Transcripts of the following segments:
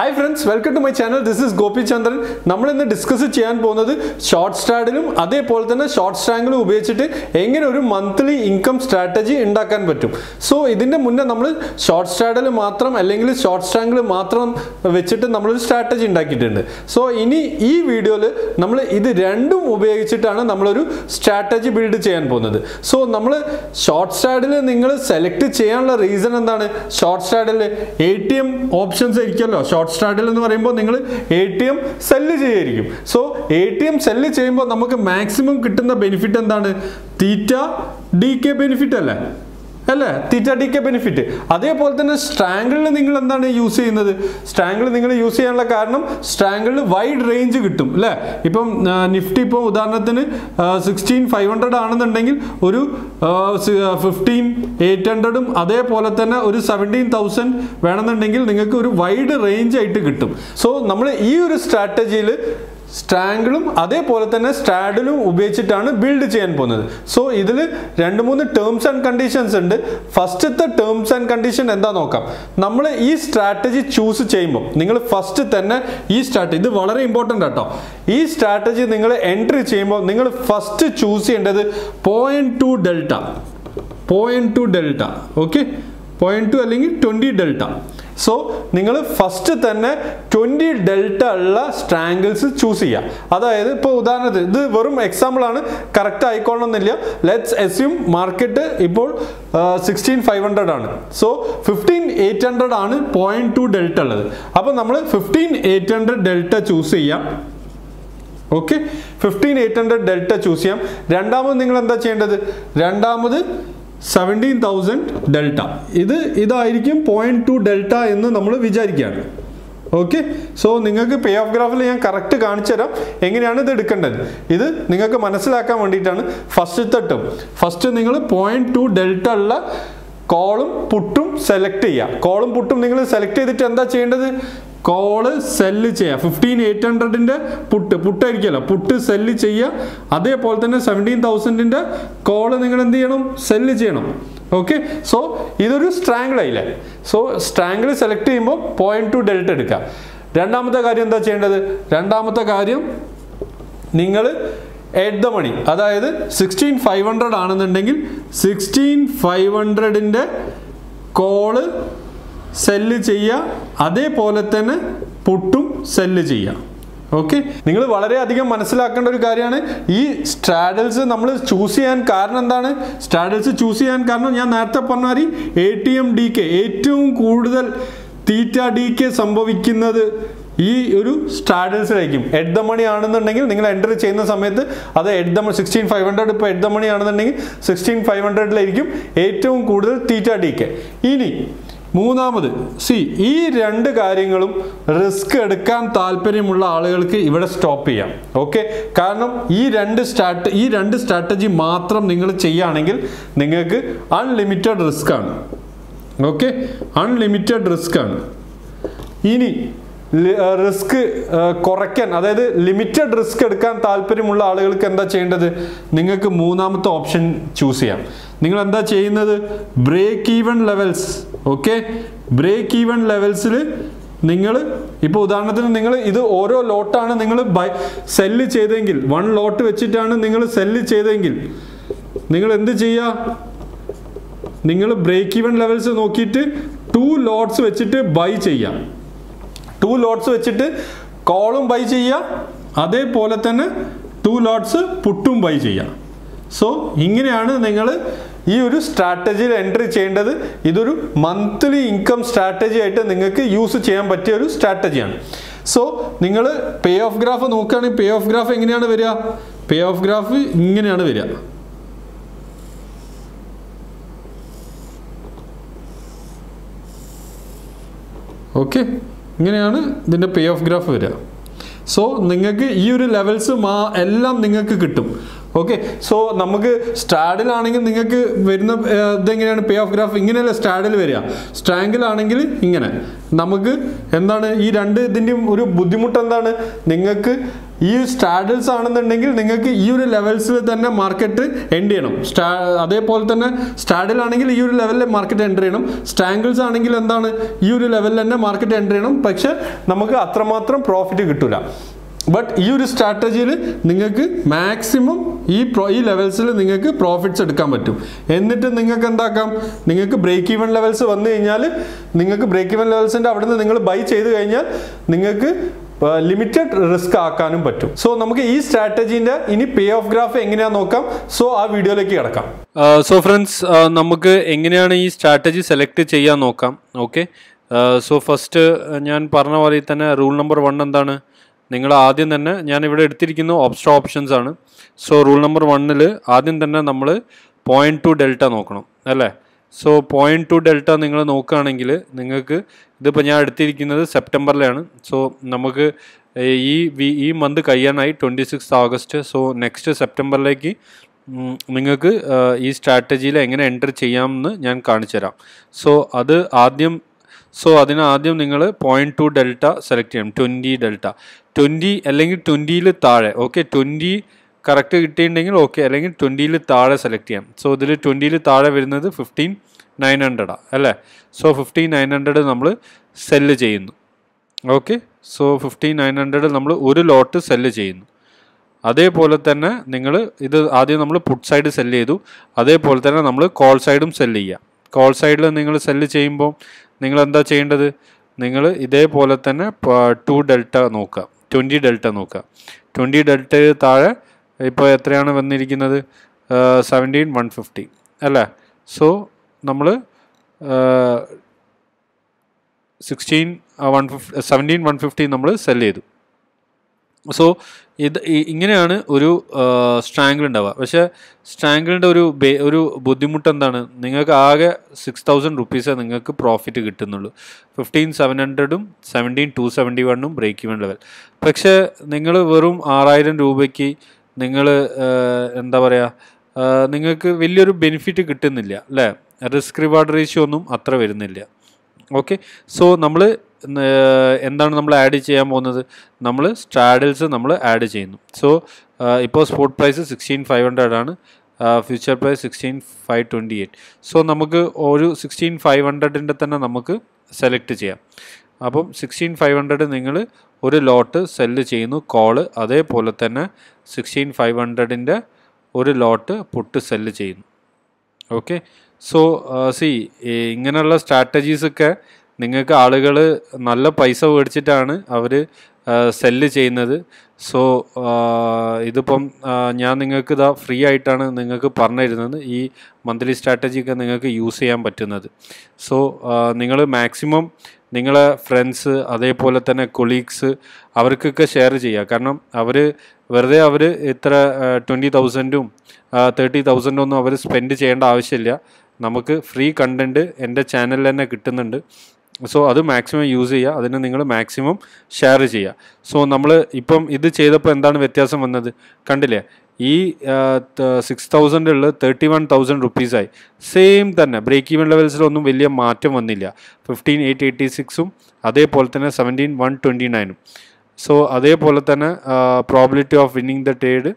Hi friends, welcome to my channel. This is Gopi Chandran. നമ്മൾ ഇന്ന് discuss ചെയ്യാൻ പോകുന്നത് ഷോർട്ട് സ്ട്രാഡിലും അതേപോലെ തന്നെ ഷോർട്ട് സ്ട്രാങ്കിളും ഉപയോഗിച്ചിട്ട് എങ്ങനെ ഒരു മന്ത്ലി ഇൻകം സ്ട്രാറ്റജി ഉണ്ടാക്കാൻ പറ്റും. സോ ഇതിന്റെ മുന്നേ നമ്മൾ ഷോർട്ട് സ്ട്രാഡിൽ മാത്രം അല്ലെങ്കിൽ ഷോർട്ട് സ്ട്രാങ്കിൾ മാത്രം വെച്ചിട്ട് നമ്മളൊരു സ്ട്രാറ്റജി ഉണ്ടാക്കിയിട്ടുണ്ട്. സോ ഇനി ഈ വീഡിയോയിൽ നമ്മൾ ഇത് രണ്ടും ഉപയോഗിച്ചിട്ടാണ് നമ്മളൊരു സ്ട്രാറ്റജി ബിൽഡ് ചെയ്യാൻ പോകുന്നത്. സോ നമ്മൾ ഷോർട്ട് സ്ട്രാഡിൽ നിങ്ങൾ സെലക്ട് ചെയ്യാനുള്ള റീസൺ എന്താണ്? ഷോർട്ട് സ്ട്രാഡിൽ ATM ഓപ്ഷൻസ് ആയിരിക്കുമല്ലോ. ഷോർട്ട് സ്ട്രാഡിൽ എന്ന് പറയുമ്പോൾ നിങ്ങൾ ATM സെല്ല് ചെയ്യായിരിക്കും. സോ ATM സെല്ല് ചെയ്യുമ്പോൾ നമുക്ക് മാക്സിമം കിട്ടുന്ന ബെനിഫിറ്റ് എന്താണ്? തീറ്റ DK ബെനിഫിറ്റ് അല്ലേ? Theta DK benefit. അതേപോലെ തന്നെ സ്ട്രാങ്കിളിൽ നിങ്ങൾ എന്താണ് യൂസ് ചെയ്യുന്നത്? സ്ട്രാങ്കിൾ നിങ്ങൾ യൂസ് ചെയ്യാനുള്ള കാരണം സ്ട്രാങ്കിളിൽ വൈഡ് റേഞ്ച് കിട്ടും അല്ലേ? ഇപ്പം നിഫ്റ്റി ഇപ്പോൾ ഉദാഹരണത്തിന് 16,500 ആണെന്നുണ്ടെങ്കിൽ ഒരു 15,800ഉം അതേപോലെ തന്നെ ഒരു 17,000 വേണമെന്നുണ്ടെങ്കിൽ നിങ്ങൾക്ക് ഒരു വൈഡ് റേഞ്ച് ആയിട്ട് കിട്ടും. സോ നമ്മൾ ഈ ഒരു സ്ട്രാറ്റജിയിൽ സ്ട്രാങ്കിളും അതേപോലെ തന്നെ സ്ട്രാഡിലും ഉപയോഗിച്ചിട്ടാണ് ബിൽഡ് ചെയ്യാൻ പോകുന്നത്. സോ ഇതിൽ 2-3 ടേംസ് ആൻഡ് കണ്ടീഷൻസ് ഉണ്ട്. ഫസ്റ്റത്തെ ടേംസ് ആൻഡ് കണ്ടീഷൻ എന്താ നോക്കാം. നമ്മൾ ഈ സ്ട്രാറ്റജി ചൂസ് ചെയ്യുമ്പോൾ നിങ്ങൾ ഫസ്റ്റ് തന്നെ ഈ സ്ട്രാറ്റജി, ഇത് വളരെ ഇമ്പോർട്ടൻ്റ് ആട്ടോ, ഈ സ്ട്രാറ്റജി നിങ്ങൾ എൻട്രി ചെയ്യുമ്പോൾ നിങ്ങൾ ഫസ്റ്റ് ചൂസ് ചെയ്യേണ്ടത് 0.2 ഡെൽറ്റ, ഓക്കെ, 0.2 അല്ലെങ്കിൽ 20 ഡെൽറ്റ. സോ നിങ്ങൾ ഫസ്റ്റ് തന്നെ 20 ഡെൽറ്റ ഉള്ള സ്ട്രാങ്കിൾസ് ചൂസ് ചെയ്യുക. അതായത് ഇപ്പോൾ ഉദാഹരണത്തിന് ഇത് വെറും എക്സാമ്പിൾ ആണ്, കറക്റ്റ് ആയിക്കോളണമെന്നില്ല. ലെറ്റ്സ് അസ്യൂം മാർക്കറ്റ് ഇപ്പോൾ 16,500 ആണ്. സോ 15,800 ആണ് 0.2 ഡെൽറ്റ ഉള്ളത്. അപ്പോൾ നമ്മൾ 15,800 ഡെൽറ്റ ചൂസ് ചെയ്യാം. ഓക്കെ, 15,800 ഡെൽറ്റ ചൂസ് ചെയ്യാം. രണ്ടാമത് നിങ്ങൾ എന്താ ചെയ്യേണ്ടത്? രണ്ടാമത് 17,000 ഡെൽറ്റ. ഇതായിരിക്കും 0.2 ഡെൽറ്റ എന്ന് നമ്മൾ വിചാരിക്കുകയാണ്. ഓക്കെ, സോ നിങ്ങൾക്ക് പേ ഓഫ് ഗ്രാഫിൽ ഞാൻ കറക്റ്റ് കാണിച്ചു തരാം എങ്ങനെയാണ് ഇത് എടുക്കേണ്ടത്. ഇത് നിങ്ങൾക്ക് മനസ്സിലാക്കാൻ വേണ്ടിയിട്ടാണ്. ഫസ്റ്റ് നിങ്ങൾ 0.2 ഡെൽറ്റ ഉള്ള കോളും പുട്ടും സെലക്ട് ചെയ്യുക. കോളും പുട്ടും നിങ്ങൾ സെലക്ട് ചെയ്തിട്ട് എന്താ ചെയ്യേണ്ടത്? കോള് സെല്ല് ചെയ്യുക. 15,800ന്റെ പുട്ടായിരിക്കുമല്ലോ, പുട്ട് സെല്ല് ചെയ്യുക. അതേപോലെ തന്നെ 17,000ന്റെ കോള് നിങ്ങൾ എന്ത് ചെയ്യണം? സെല്ല് ചെയ്യണം. ഓക്കെ, സോ ഇതൊരു സ്ട്രാങ്കിൾ ആയില്ലേ? സോ സ്ട്രാങ്കിൾ സെലക്ട് ചെയ്യുമ്പോൾ 0.2 ഡെൽറ്റ എടുക്കുക. രണ്ടാമത്തെ കാര്യം എന്താ ചെയ്യേണ്ടത്? രണ്ടാമത്തെ കാര്യം നിങ്ങൾ എറ്റ് ദ മണി, അതായത് 16,500 ആണെന്നുണ്ടെങ്കിൽ 16,500ന്റെ കോള് സെല്ല് ചെയ്യുക. അതേപോലെ തന്നെ പുട്ടും സെല്ല് ചെയ്യുക. ഓക്കെ, നിങ്ങൾ വളരെയധികം മനസ്സിലാക്കേണ്ട ഒരു കാര്യമാണ് ഈ സ്ട്രാഡിൽസ് നമ്മൾ ചൂസ് ചെയ്യാൻ കാരണം എന്താണ്? സ്ട്രാഡിൽസ് ചൂസ് ചെയ്യാൻ കാരണം ഞാൻ നേരത്തെ പറഞ്ഞ മാതിരി ATM DK ഏറ്റവും കൂടുതൽ തീറ്റ DK സംഭവിക്കുന്നത് ഈ ഒരു സ്ട്രാഡിൽസിലായിരിക്കും. എറ്റ് ദ മണി ആണെന്നുണ്ടെങ്കിൽ നിങ്ങൾ എൻട്രി ചെയ്യുന്ന സമയത്ത് അത് 16,500 ഇപ്പോൾ എറ്റ് ദ മണി ആണെന്നുണ്ടെങ്കിൽ 16,500ലായിരിക്കും ഏറ്റവും കൂടുതൽ തീറ്റ DK. ഇനി മൂന്നാമത് ഈ രണ്ട് കാര്യങ്ങളും റിസ്ക് എടുക്കാൻ താല്പര്യമുള്ള ആളുകൾക്ക് ഇവിടെ സ്റ്റോപ്പ് ചെയ്യാം. ഓക്കെ, കാരണം ഈ രണ്ട് സ്ട്രാറ്റജി മാത്രം നിങ്ങൾ ചെയ്യുകയാണെങ്കിൽ നിങ്ങൾക്ക് അൺലിമിറ്റഡ് റിസ്ക് ആണ്. ഓക്കെ, അൺലിമിറ്റഡ് റിസ്ക് ആണ്. ഇനി റിസ്ക് കുറയ്ക്കാൻ, അതായത് ലിമിറ്റഡ് റിസ്ക് എടുക്കാൻ താല്പര്യമുള്ള ആളുകൾക്ക് എന്താ ചെയ്യേണ്ടത്? നിങ്ങൾക്ക് മൂന്നാമത്തെ ഓപ്ഷൻ ചൂസ് ചെയ്യാം. നിങ്ങൾ എന്താ ചെയ്യുന്നത്? Break even levels. Okay, break even ലെവൽസിൽ നിങ്ങൾ ഇപ്പോൾ ഉദാഹരണത്തിന് നിങ്ങൾ ഇത് ഓരോ ലോട്ടാണ് നിങ്ങൾ സെല്ല് ചെയ്തെങ്കിൽ, 1 ലോട്ട് വെച്ചിട്ടാണ് നിങ്ങൾ സെല്ല് ചെയ്തെങ്കിൽ നിങ്ങൾ എന്ത് ചെയ്യുക? നിങ്ങൾ ബ്രേക്ക് ഈവൻ ലെവൽസ് നോക്കിയിട്ട് 2 ലോട്ട്സ് വെച്ചിട്ട് ബൈ ചെയ്യാം. 2 ലോട്ട്സ് വെച്ചിട്ട് കോളും ബൈ ചെയ്യുക. അതേപോലെ തന്നെ 2 ലോട്ട്സ് പുട്ടും ബൈ ചെയ്യുക. സോ ഇങ്ങനെയാണ് നിങ്ങൾ ഈ ഒരു സ്ട്രാറ്റജിയിൽ എൻട്രി ചെയ്യേണ്ടത്. ഇതൊരു മന്ത്ലി ഇൻകം സ്ട്രാറ്റജി ആയിട്ട് നിങ്ങൾക്ക് യൂസ് ചെയ്യാൻ പറ്റിയ ഒരു സ്ട്രാറ്റജിയാണ്. സോ നിങ്ങൾ പേ ഓഫ് ഗ്രാഫ് നോക്കുകയാണെങ്കിൽ പേ ഓഫ് ഗ്രാഫ് എങ്ങനെയാണ് വരിക? പേ ഓഫ് ഗ്രാഫ് ഇങ്ങനെയാണ് വരിക. ഓക്കെ, ഇങ്ങനെയാണ് ഇതിൻ്റെ പേ ഓഫ് ഗ്രാഫ് വരിക. സോ നിങ്ങൾക്ക് ഈ ഒരു ലെവൽസ് എല്ലാം നിങ്ങൾക്ക് കിട്ടും. ഓക്കെ. സോ നമുക്ക് സ്ട്രാഡിലാണെങ്കിൽ നിങ്ങൾക്ക് വരുന്ന ഇതെങ്ങനെയാണ് പേ ഓഫ് ഗ്രാഫ് ഇങ്ങനെയല്ല സ്ട്രാഡിൽ വരിക. സ്ട്രാങ്കിലാണെങ്കിൽ ഇങ്ങനെ. നമുക്ക് എന്താണ് ഈ രണ്ട് ഇതിൻ്റെയും ഒരു ബുദ്ധിമുട്ട് എന്താണ്, നിങ്ങൾക്ക് ഈ സ്ട്രാഡിൽസ് ആണെന്നുണ്ടെങ്കിൽ നിങ്ങൾക്ക് ഈ ഒരു ലെവൽസിൽ തന്നെ മാർക്കറ്റ് എൻഡ് ചെയ്യണം. അതേപോലെ തന്നെ സ്ട്രാഡിലാണെങ്കിൽ ഈ ഒരു ലെവലിൽ മാർക്കറ്റ് എൻ്റർ ചെയ്യണം. സ്ട്രാങ്കിൾസ് ആണെങ്കിൽ എന്താണ് ഈ ഒരു ലെവലിൽ തന്നെ മാർക്കറ്റ് എൻ്റർ ചെയ്യണം. പക്ഷെ നമുക്ക് അത്രമാത്രം പ്രോഫിറ്റ് കിട്ടില്ല. ബട്ട് ഈ ഒരു സ്ട്രാറ്റജിയിൽ നിങ്ങൾക്ക് മാക്സിമം ഈ ലെവൽസിൽ നിങ്ങൾക്ക് പ്രോഫിറ്റ്സ് എടുക്കാൻ പറ്റും. എന്നിട്ട് നിങ്ങൾക്ക് എന്താക്കാം, നിങ്ങൾക്ക് ബ്രേക്ക് ഈവൻ ലെവൽസ് വന്നു കഴിഞ്ഞാൽ നിങ്ങൾക്ക് ബ്രേക്ക് ഈവൻ ലെവൽസിൻ്റെ അവിടെ നിന്ന് നിങ്ങൾ ബൈ ചെയ്ത് കഴിഞ്ഞാൽ നിങ്ങൾക്ക് ലിമിറ്റഡ് റിസ്ക് ആക്കാനും പറ്റും. സോ നമുക്ക് ഈ സ്ട്രാറ്റജീൻ്റെ ഇനി പേ ഓഫ് ഗ്രാഫ് എങ്ങനെയാണെന്ന് നോക്കാം. സോ ആ വീഡിയോയിലേക്ക് കിടക്കാം. സോ ഫ്രണ്ട്സ്, നമുക്ക് എങ്ങനെയാണ് ഈ സ്ട്രാറ്റജി സെലക്ട് ചെയ്യാൻ നോക്കാം. ഓക്കെ. സോ ഫസ്റ്റ് ഞാൻ പറഞ്ഞ പോലെ തന്നെ റൂൾ നമ്പർ 1 എന്താണ്, നിങ്ങൾ ആദ്യം തന്നെ ഞാൻ ഇവിടെ എടുത്തിരിക്കുന്ന ഓപ്ഷൻസ് ആണ്. സോ റൂൾ നമ്പർ 1 ആദ്യം തന്നെ നമ്മൾ 0.2 ഡെൽറ്റ നോക്കണം അല്ലേ. സോ 0.2 ഡെൽറ്റ നിങ്ങൾ നോക്കുകയാണെങ്കിൽ നിങ്ങൾക്ക് ഇതിപ്പോൾ ഞാൻ എടുത്തിരിക്കുന്നത് സെപ്റ്റംബറിലാണ്. സോ നമുക്ക് ഈ മന്ത് കഴിയാനായി 26 ഓഗസ്റ്റ്. സോ നെക്സ്റ്റ് സെപ്റ്റംബറിലേക്ക് നിങ്ങൾക്ക് ഈ സ്ട്രാറ്റജിയിൽ എങ്ങനെ എൻ്റർ ചെയ്യാമെന്ന് ഞാൻ കാണിച്ചു തരാം. സോ അതിനാദ്യം നിങ്ങൾ 0.2 ഡെൽറ്റ സെലക്ട് ചെയ്യണം. 20 ഡെൽറ്റ 20 അല്ലെങ്കിൽ 20ൽ താഴെ. ഓക്കെ, 20 കറക്റ്റ് കിട്ടിയിട്ടുണ്ടെങ്കിൽ ഓക്കെ, അല്ലെങ്കിൽ 20ൽ താഴെ സെലക്ട് ചെയ്യാം. സോ ഇതിൽ 20ൽ താഴെ വരുന്നത് 15,900 അല്ലേ. സോ 15,900 നമ്മൾ സെല്ല് ചെയ്യുന്നു. ഓക്കെ. സോ 15,900 നമ്മൾ ഒരു ലോട്ട് സെല്ല് ചെയ്യുന്നു. അതേപോലെ തന്നെ നിങ്ങൾ ഇത് ആദ്യം നമ്മൾ പുട്ട് സൈഡ് സെല്ല് ചെയ്തു. അതേപോലെ തന്നെ നമ്മൾ കോൾ സൈഡും സെല്ല് ചെയ്യുക. കോൾ സൈഡിൽ നിങ്ങൾ സെല്ല് ചെയ്യുമ്പോൾ നിങ്ങൾ എന്താ ചെയ്യേണ്ടത്, നിങ്ങൾ ഇതേപോലെ തന്നെ 2 ഡെൽറ്റ നോക്കുക, 20 ഡെൽറ്റ നോക്കുക. 20 ഡെൽറ്റ താഴെ ഇപ്പോൾ എത്രയാണ് വന്നിരിക്കുന്നത്, 17,150 അല്ലേ. സോ നമ്മൾ 17,150 നമ്മൾ സെല്ല് ചെയ്തു. സോ ഇങ്ങനെയാണ് ഒരു സ്ട്രാങ്കിൾ ഉണ്ടാവുക. പക്ഷേ സ്ട്രാങ്കിളിൻ്റെ ഒരു ബുദ്ധിമുട്ട് എന്താണ്, നിങ്ങൾക്ക് ആകെ 6,000 റുപ്പീസേ നിങ്ങൾക്ക് പ്രോഫിറ്റ് കിട്ടുന്നുള്ളൂ. 15,700 17,271 ബ്രേക്ക് ഈവൻ ലെവൽ. പക്ഷേ നിങ്ങൾ വെറും 6,000 രൂപയ്ക്ക് നിങ്ങൾ എന്താ പറയുക, നിങ്ങൾക്ക് വലിയൊരു ബെനിഫിറ്റ് കിട്ടുന്നില്ല അല്ലേ. റിസ്ക് റിവാർഡ് റേഷ്യോ ഒന്നും അത്ര വരുന്നില്ല. ഓക്കെ. സോ നമ്മൾ എന്താണ് നമ്മൾ ആഡ് ചെയ്യാൻ പോകുന്നത്, നമ്മൾ സ്ട്രാഡിൽസ് നമ്മൾ ആഡ് ചെയ്യുന്നു. സോ ഇപ്പോൾ സ്പോട്ട് പ്രൈസ് 16,500 ആണ്, ഫ്യൂച്ചർ പ്രൈസ് 16,528. സോ നമുക്ക് ഒരു 16,500ൻ്റെ തന്നെ നമുക്ക് സെലക്ട് ചെയ്യാം. അപ്പം 16,500 നിങ്ങൾ ഒരു ലോട്ട് സെല്ല് ചെയ്യുന്നു കോള്. അതേപോലെ തന്നെ 16,500ൻ്റെ ഒരു ലോട്ട് പുട്ട് സെല്ല് ചെയ്യുന്നു. ഓക്കെ. സോ ഇങ്ങനെയുള്ള സ്ട്രാറ്റജീസൊക്കെ നിങ്ങൾക്ക് ആളുകൾ നല്ല പൈസ മേടിച്ചിട്ടാണ് അവർ സെല്ല് ചെയ്യുന്നത്. സോ ഇതിപ്പം ഞാൻ നിങ്ങൾക്ക് ഇതാ ഫ്രീ ആയിട്ടാണ് നിങ്ങൾക്ക് പറഞ്ഞു തരുന്നത്. ഈ മന്ത്ലി സ്ട്രാറ്റജിയൊക്കെ നിങ്ങൾക്ക് യൂസ് ചെയ്യാൻ പറ്റുന്നത്. സോ നിങ്ങൾ മാക്സിമം നിങ്ങളെ ഫ്രണ്ട്സ് അതേപോലെ തന്നെ കൊളീഗ്സ് അവർക്കൊക്കെ ഷെയർ ചെയ്യുക. കാരണം വെറുതെ അവർ ഇത്ര 20,000 30,000 ഒന്നും അവർ സ്പെൻഡ് ചെയ്യേണ്ട ആവശ്യമില്ല. നമുക്ക് ഫ്രീ കണ്ടൻറ്റ് എൻ്റെ ചാനലിൽ തന്നെ കിട്ടുന്നുണ്ട്. സോ അത് മാക്സിമം യൂസ് ചെയ്യുക, അതിന് നിങ്ങൾ മാക്സിമം ഷെയർ ചെയ്യുക. സോ നമ്മൾ ഇപ്പം ഇത് ചെയ്തപ്പോൾ എന്താണ് വ്യത്യാസം വന്നത് കണ്ടില്ലേ, ഈ 6,000 31,000 റുപ്പീസായി. സെയിം തന്നെ ബ്രേക്ക് ഈവൻ ലെവൽസിലൊന്നും വലിയ മാറ്റം വന്നില്ല. 15,886 അതേപോലെ തന്നെ 17,129. സോ അതേപോലെ തന്നെ probability of winning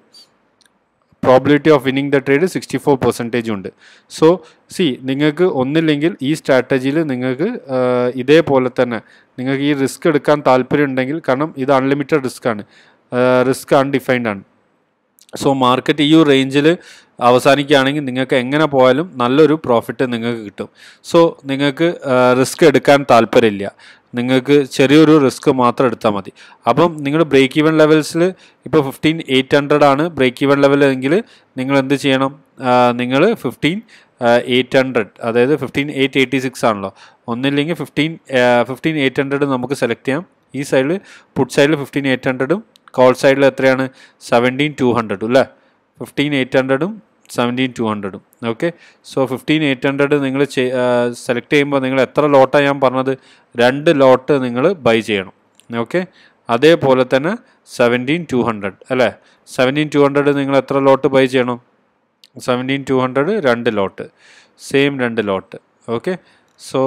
the trade 64% ഉണ്ട്. സോ നിങ്ങൾക്ക് ഒന്നില്ലെങ്കിൽ ഈ സ്ട്രാറ്റജിയിൽ നിങ്ങൾക്ക് ഇതേപോലെ തന്നെ നിങ്ങൾക്ക് ഈ റിസ്ക് എടുക്കാൻ താല്പര്യം ഉണ്ടെങ്കിൽ, കാരണം ഇത് അൺലിമിറ്റഡ് റിസ്ക് അൺഡിഫൈൻഡ് ആണ്. സോ മാർക്കറ്റ് ഈ ഒരു റേഞ്ചിൽ അവസാനിക്കുകയാണെങ്കിൽ നിങ്ങൾക്ക് എങ്ങനെ പോയാലും നല്ലൊരു പ്രോഫിറ്റ് നിങ്ങൾക്ക് കിട്ടും. സോ നിങ്ങൾക്ക് റിസ്ക് എടുക്കാൻ താല്പര്യമില്ല, നിങ്ങൾക്ക് ചെറിയൊരു റിസ്ക് മാത്രം എടുത്താൽ മതി. അപ്പം നിങ്ങൾ ബ്രേക്ക് ഈവൻ ലെവൽസിൽ ഇപ്പോൾ 15,800 ആണ് ബ്രേക്ക് ഈവൻ ലെവൽ എങ്കിൽ നിങ്ങൾ എന്ത് ചെയ്യണം, നിങ്ങൾ 15,800 അതായത് 15,886 ആണല്ലോ, ഒന്നില്ലെങ്കിൽ 15,800 നമുക്ക് സെലക്ട് ചെയ്യാം. ഈ സൈഡിൽ പുട്ട് സൈഡിൽ 15,800 കോൾ സൈഡിൽ എത്രയാണ് 17,200 അല്ലേ. 15,800 17,200. ഓക്കെ. സോ 15,800 നിങ്ങൾ സെലക്ട് ചെയ്യുമ്പോൾ നിങ്ങൾ എത്ര ലോട്ടാണ് ഞാൻ പറഞ്ഞത്, 2 ലോട്ട് നിങ്ങൾ ബൈ ചെയ്യണം. ഓക്കെ. അതേപോലെ തന്നെ 17,200 അല്ലേ. 17,200 നിങ്ങൾ എത്ര ലോട്ട് ബൈ ചെയ്യണം? 17,200 2 lot, same 2 lot. Okay, so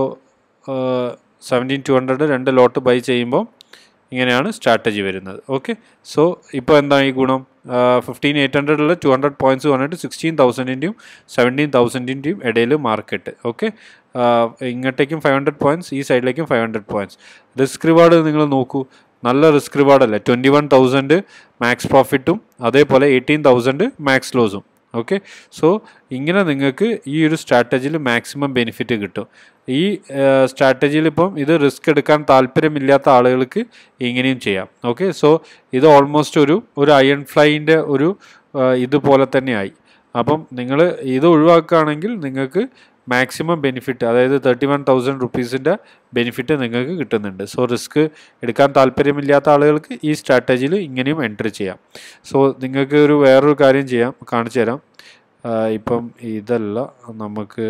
17,200 2 lot buy ചെയ്യുമ്പോൾ ഇങ്ങനെയാണ് സ്ട്രാറ്റജി വരുന്നത്. ഓക്കെ, സോ ഇപ്പോൾ എന്താണ് ഈ ഗുണം? 15,800 200 പോയിൻറ്റ്സ് വന്നിട്ട് 16,000-ൻ്റെയും 17,000-ൻ്റെയും ഇടയിൽ മാർക്കറ്റ്. ഓക്കെ, ഇങ്ങോട്ടേക്കും 500 പോയിൻറ്റ്സ്, ഈ സൈഡിലേക്കും 500 പോയിൻറ്റ്സ്. റിസ്ക് റിവാർഡ് നിങ്ങൾ നോക്കൂ, നല്ല റിസ്ക് റിവാർഡല്ലേ. 21,000 മാക്സ് പ്രോഫിറ്റും അതേപോലെ 18,000 മാക്സ് ലോസും. ഓക്കെ, സോ ഇങ്ങനെ നിങ്ങൾക്ക് ഈ ഒരു സ്ട്രാറ്റജിയിൽ മാക്സിമം ബെനിഫിറ്റ് കിട്ടും. ഈ സ്ട്രാറ്റജിയിൽ ഇപ്പം ഇത് റിസ്ക് എടുക്കാൻ താല്പര്യമില്ലാത്ത ആളുകൾക്ക് ഇങ്ങനെയും ചെയ്യാം. ഓക്കെ, സോ ഇത് ഓൾമോസ്റ്റ് ഒരു അയൺ ഫ്ലൈൻ്റെ ഒരു ഇതുപോലെ തന്നെയായി. അപ്പം നിങ്ങൾ ഇത് ഒഴിവാക്കുകയാണെങ്കിൽ നിങ്ങൾക്ക് മാക്സിമം ബെനിഫിറ്റ്, അതായത് 31,000 റുപ്പീസിൻ്റെ ബെനിഫിറ്റ് നിങ്ങൾക്ക് കിട്ടുന്നുണ്ട്. സോ റിസ്ക് എടുക്കാൻ താല്പര്യമില്ലാത്ത ആളുകൾക്ക് ഈ സ്ട്രാറ്റജിയിൽ ഇങ്ങനെയും എൻട്രി ചെയ്യാം. സോ നിങ്ങൾക്ക് വേറൊരു കാര്യം ചെയ്യാം, കാണിച്ചു തരാം. ഇപ്പം ഇതല്ല, നമുക്ക്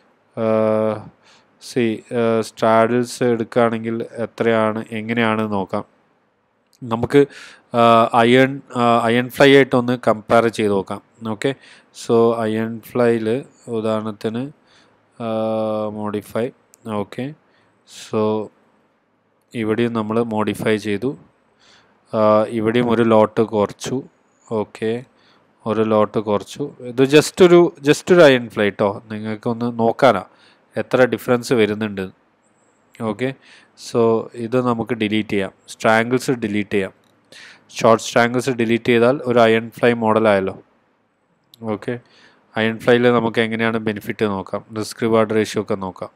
സ്ട്രാഡിൽസ് എടുക്കുകയാണെങ്കിൽ എങ്ങനെയാണ് നോക്കാം. നമുക്ക് അയൺ ഫ്ലൈ ആയിട്ടൊന്ന് കമ്പയർ ചെയ്ത് നോക്കാം. ഓക്കെ, സോ അയൺ ഫ്ലൈയിൽ ഉദാഹരണത്തിന് മോഡിഫൈ. ഓക്കെ, സോ ഇവിടെയും നമ്മൾ മോഡിഫൈ ചെയ്തു, ഇവിടെയും ഒരു ലോട്ട് കുറച്ചു. ഓക്കെ, ഒരു ലോട്ട് കുറച്ചു. ഇത് ജസ്റ്റ് ഒരു അയൺ ഫ്ലൈ കേട്ടോ, നിങ്ങൾക്കൊന്ന് നോക്കാനാ എത്ര ഡിഫറൻസ് വരുന്നുണ്ട്. ഓക്കെ, സോ ഇത് നമുക്ക് ഡിലീറ്റ് ചെയ്യാം, സ്ട്രാങ്കിൾസ് ഡിലീറ്റ് ചെയ്യാം. ഷോർട്ട് സ്ട്രാങ്കിൾസ് ഡിലീറ്റ് ചെയ്താൽ ഒരു അയൺ ഫ്ലൈ മോഡലായല്ലോ. ഓക്കെ, അയൺ ഫ്ലൈയിൽ നമുക്ക് എങ്ങനെയാണ് ബെനിഫിറ്റ് നോക്കാം, റിസ്ക് റിവാർഡ് റേഷ്യോ ഒക്കെ നോക്കാം.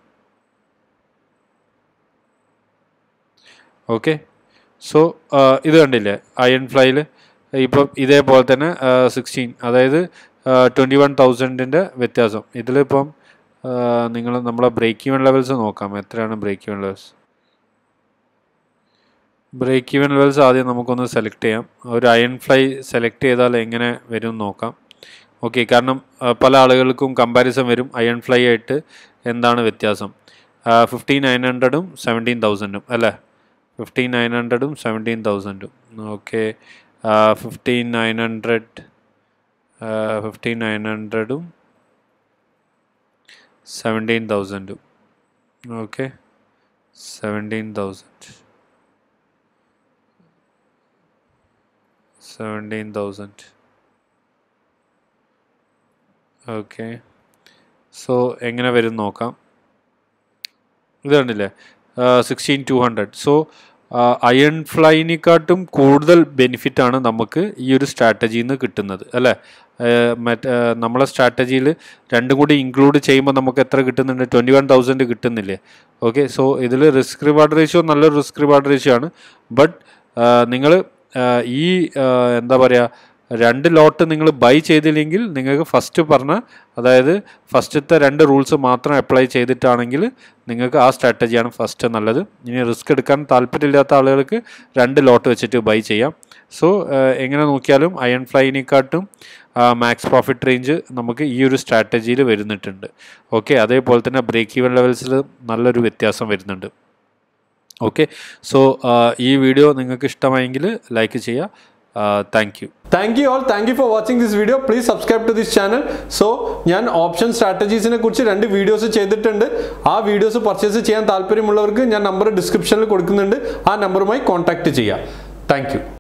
ഓക്കെ, സോ ഇത് കണ്ടില്ലേ അയൺ ഫ്ലൈയിൽ ഇപ്പം ഇതേപോലെ തന്നെ 16, അതായത് 21,000-ൻ്റെ വ്യത്യാസം. ഇതിലിപ്പം നമ്മളെ ബ്രേക്ക് ഈവൻ ലെവൽസ് നോക്കാം. എത്രയാണ് break even levels? Break even levels ആദ്യം നമുക്കൊന്ന് സെലക്ട് ചെയ്യാം. ഒരു അയൺ ഫ്ലൈ സെലക്ട് ചെയ്താൽ എങ്ങനെ വരും നോക്കാം. ഓക്കെ, കാരണം പല ആളുകൾക്കും കമ്പാരിസൺ വരും അയൺ ഫ്ലൈ ആയിട്ട് എന്താണ് വ്യത്യാസം. 15,900-ഉം 17,000-ഉം അല്ലേ, 15,900-ഉം 17,000-ഉം. ഓക്കെ, 15,900-ഉം 17,000-ഉം. ഓക്കെ, 17,000. ഓക്കെ, സോ എങ്ങനെ വരും നോക്കാം. ഇത് കണ്ടില്ലേ 16,200. സോ അയൺ ഫ്ലൈനെക്കാട്ടും കൂടുതൽ ബെനിഫിറ്റാണ് നമുക്ക് ഈ ഒരു സ്ട്രാറ്റജിയിൽ നിന്ന് കിട്ടുന്നത് അല്ലേ. നമ്മളെ സ്ട്രാറ്റജിയിൽ രണ്ടും കൂടി ഇൻക്ലൂഡ് ചെയ്യുമ്പോൾ നമുക്ക് എത്ര കിട്ടുന്നുണ്ട്? 21,000 കിട്ടുന്നില്ലേ. ഓക്കെ, സോ ഇതിൽ റിസ്ക് റിവാർഡ് റേഷ്യോ നല്ലൊരു റിസ്ക് റിവാർഡ് റേഷ്യോ ആണ്. ബട്ട് നിങ്ങൾ ഈ എന്താ പറയുക, 2 ലോട്ട് നിങ്ങൾ ബൈ ചെയ്തില്ലെങ്കിൽ നിങ്ങൾക്ക് ഫസ്റ്റ് പറഞ്ഞ, അതായത് ഫസ്റ്റത്തെ 2 റൂൾസ് മാത്രം അപ്ലൈ ചെയ്തിട്ടാണെങ്കിൽ നിങ്ങൾക്ക് ആ സ്ട്രാറ്റജിയാണ് ഫസ്റ്റ് നല്ലത്. ഇനി റിസ്ക് എടുക്കാൻ താല്പര്യമില്ലാത്ത ആളുകൾക്ക് 2 ലോട്ട് വെച്ചിട്ട് ബൈ ചെയ്യാം. സോ എങ്ങനെ നോക്കിയാലും അയൺ ഫ്ലൈനെക്കാട്ടും മാക്സ് പ്രോഫിറ്റ് റേഞ്ച് നമുക്ക് ഈ ഒരു സ്ട്രാറ്റജിയിൽ വരുന്നിട്ടുണ്ട്. ഓക്കെ, അതേപോലെ തന്നെ ബ്രേക്ക് ഈവൻ ലെവൽസിൽ നല്ലൊരു വ്യത്യാസം വരുന്നുണ്ട്. ഓക്കെ, സോ ഈ വീഡിയോ നിങ്ങൾക്ക് ഇഷ്ടമായെങ്കിൽ ലൈക്ക് ചെയ്യുക. Thank you. Thank you all. Thank you for watching this video. Please subscribe to this channel. So ഞാൻ ഓപ്ഷൻ സ്ട്രാറ്റജീസിനെ കുറിച്ച് 2 വീഡിയോസ് ചെയ്തിട്ടുണ്ട്. ആ വീഡിയോസ് പർച്ചേസ് ചെയ്യാൻ താല്പര്യമുള്ളവർക്ക് ഞാൻ നമ്പർ ഡിസ്ക്രിപ്ഷനിൽ കൊടുക്കുന്നുണ്ട്. ആ നമ്പറുമായി കോൺടാക്ട് ചെയ്യുക. Thank U.